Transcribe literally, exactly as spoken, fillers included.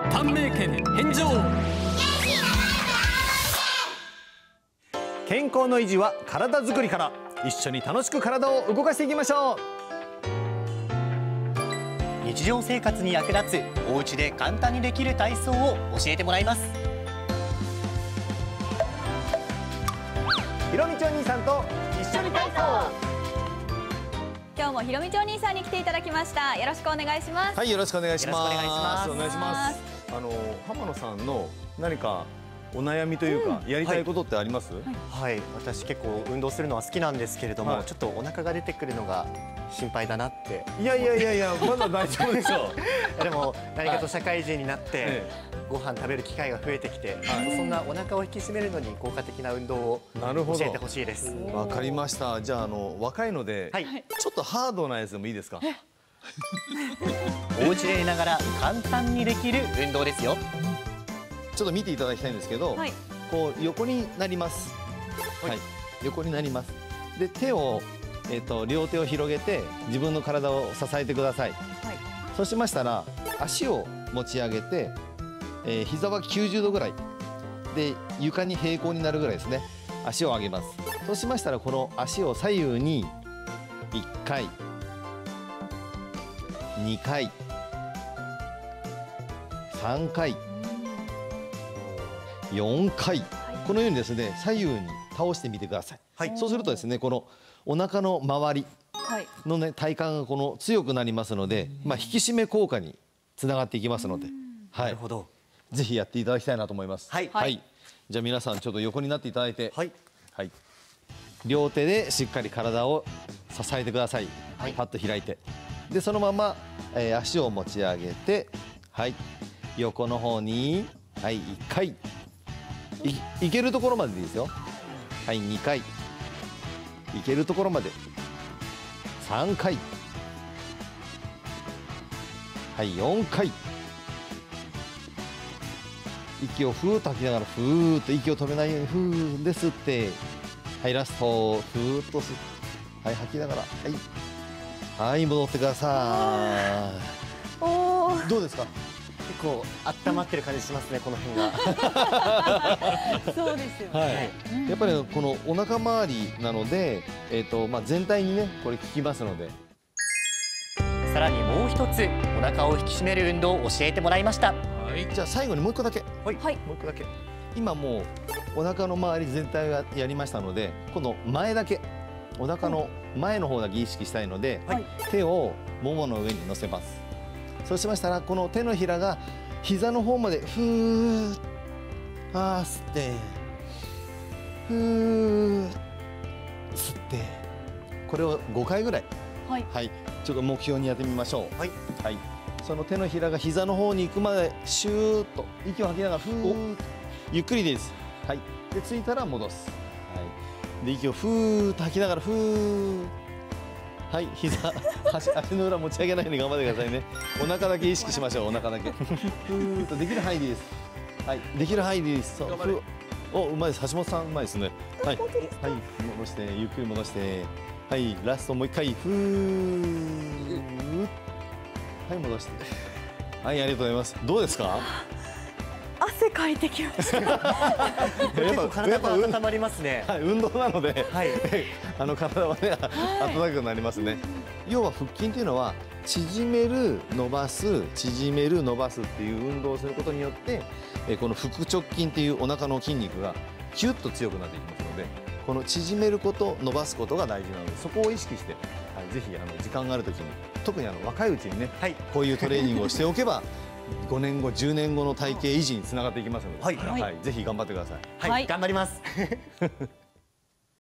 短命県返上。 健康の維持は体づくりから。一緒に楽しく体を動かしていきましょう。 日常生活に役立つお家で簡単にできる体操を教えてもらいます。 ひろみちお兄さんと一緒に体操。 今日もひろみちお兄さんに来ていただきました。よろしくお願いします。 はい、よろしくお願いします。 よろしくお願いします。 お願いします。あの浜野さんの何かお悩みというか、うん、やりたいことってあります？ はい、はい、私結構運動するのは好きなんですけれども、はい、ちょっとお腹が出てくるのが心配だなって。 いやいやいやいや、まだ大丈夫でしょう。 でも何かと社会人になって、はい、ご飯食べる機会が増えてきて、はい、そんなお腹を引き締めるのに効果的な運動を教えてほしいです。 わかりました。じゃあ、あの若いので、はい、ちょっとハードなやつでもいいですか？ お家でいながら簡単にできる運動ですよ。 ちょっと見ていただきたいんですけど、はい、こう横になります。はい、横になります。で、手を、えっと、両手を広げて、自分の体を支えてください。はい、そうしましたら、足を持ち上げて、えー、膝はきゅうじゅうどぐらい。で、床に平行になるぐらいですね。足を上げます。そうしましたら、この足を左右に。いっかい。にかい。さんかい。よんかい、このようにですね、左右に倒してみてください。はい、そうするとですね、このお腹の周りのね、体幹がこの強くなりますので、まあ引き締め効果につながっていきますので、はい、なるほど。ぜひやっていただきたいなと思います。はい、はい、じゃあ皆さんちょっと横になっていただいて、はい、はい、両手でしっかり体を支えてください。はい、パッと開いて、でそのまま、えー、足を持ち上げて、はい、横の方に、はい、いっかい。い, いけるところまででいいですよ。はい、にかい。いけるところまでさんかい。はい、よんかい。息をふーっと吐きながら、ふーっと息を止めないようにふーで吸って、はい、ラストふーっと吸って、はい、吐きながら、はい、はい、戻ってください。おー、どうですか？ 結構温まってる感じしますね、この辺が。 そうですよね。 はい、やっぱりこのお腹周りなので、えっとまあ全体にねこれ効きますので。 さらにもう一つお腹を引き締める運動を教えてもらいました。 はい、じゃあ最後にもう一個だけ。はい、もう一個だけ。今もうお腹の周り全体がやりましたので、この前だけ、お腹の前の方だけ意識したいので、はい、手をももの上に乗せます。そうしましたら、この手のひらが膝の方までふー、あー吸って、ふー、吸って、これをごかいぐらい、はい、はい、ちょっと目標にやってみましょう。はい、はい、その手のひらが膝の方に行くまでシューッと息を吐きながらふー、ゆっくりです。はい、でついたら戻す。はい、で息をふーっと吐きながらふー。はい、膝、足、足の裏持ち上げないように頑張ってくださいね。お腹だけ意識しましょう。お腹だけ。ふーっとできる範囲でいいです。はい、できる範囲でいいです。そう、お、うまいです。橋本さん、うまいですね。はい、はい、戻して、ゆっくり戻して。はい、ラストもう一回、ふー。はい、戻して。はい、ありがとうございます。どうですか？ 汗かいてきました。 やっぱ体が温まりますね。 はい、運動なので、はい、あの体はね、温かくなりますね。要は腹筋というのは縮める、伸ばす、縮める、伸ばすっていう運動をすることによって、この腹直筋っていうお腹の筋肉がキュッと強くなっていきますので、この縮めること、伸ばすことが大事なので、そこを意識して、はい、ぜひあの時間があるときに、特にあの若いうちにね、はい、こういうトレーニングをしておけば。ごねんご、じゅうねんごの体型維持につながっていきますので、はい、はい、ぜひ頑張ってください。 はい、はい、頑張ります。